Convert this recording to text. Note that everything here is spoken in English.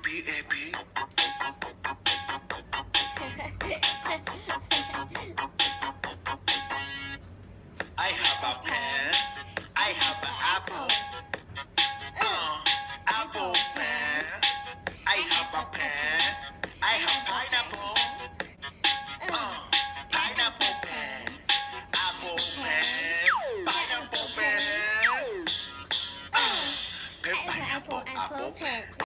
A-P. I have a pen. I have an apple. Apple pen. I have a pen. I have pineapple. Pineapple pen. Apple pen. Pineapple pen. Pen, pineapple, apple pen.